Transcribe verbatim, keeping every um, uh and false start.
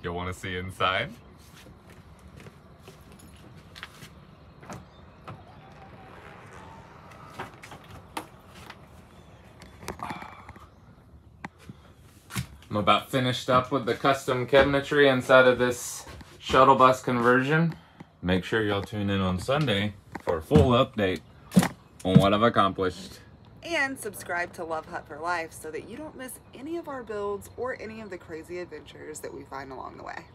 You'll want to see inside. I'm about finished up with the custom cabinetry inside of this shuttle bus conversion. Make sure y'all tune in on Sunday for a full update on what I've accomplished. And subscribe to Love Hut for Life so that you don't miss any of our builds or any of the crazy adventures that we find along the way.